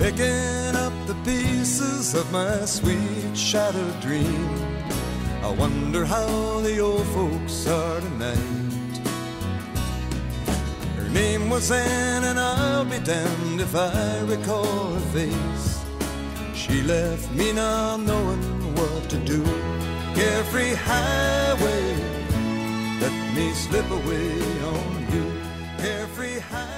picking up the pieces of my sweet shattered dream. I wonder how the old folks are tonight. Her name was Anne, and I'll be damned if I recall her face. She left me not knowing what to do. Carefree highway, let me slip away on you. Carefree highway.